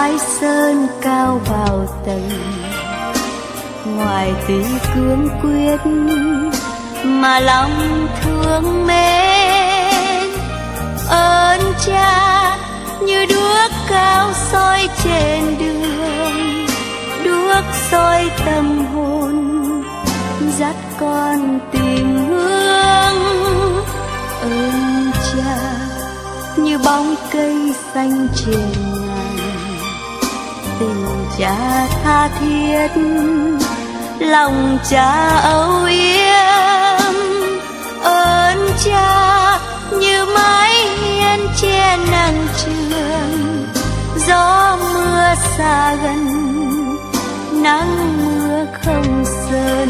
mái sơn cao vào tầng, ngoài tuy cương quyết mà lòng thương mến. Ơn cha như đuốc cao soi trên đường, đuốc soi tâm hồn dắt con tìm hướng. Ơn cha như bóng cây xanh trên ngàn, tình cha tha thiết, lòng cha âu yếm. Ơn cha như mái hiên che nắng trường, gió mưa xa gần, nắng mưa không sơn.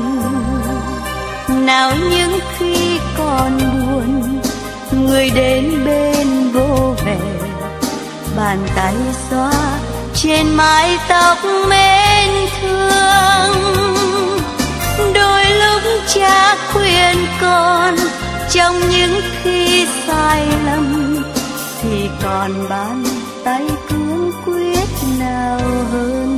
Nào những khi còn buồn, người đến bên vô về, bàn tay xoa trên mái tóc mến thương. Đôi lúc cha khuyên con, trong những khi sai lầm thì còn bàn tay cương quyết nào hơn.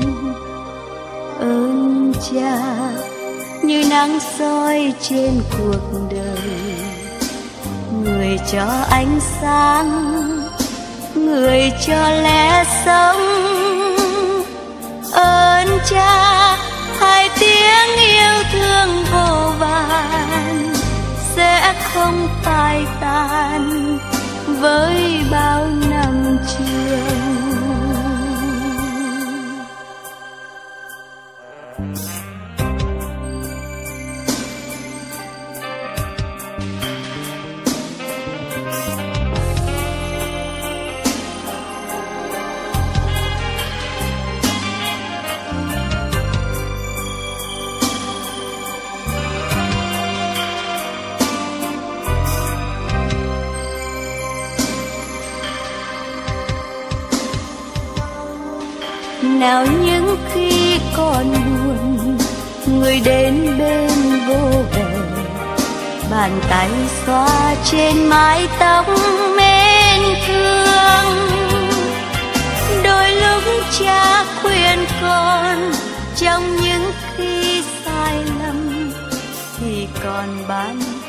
Ơn cha như nắng soi trên cuộc đời, người cho ánh sáng, người cho lẽ sống. Ơn cha hai tiếng yêu thương vô vàn sẽ không phai tàn với bao năm trường. Nào những khi còn buồn, người đến bên vô về, bàn tay xoa trên mái tóc mến thương. Đôi lúc cha khuyên con, trong những khi sai lầm thì còn bàn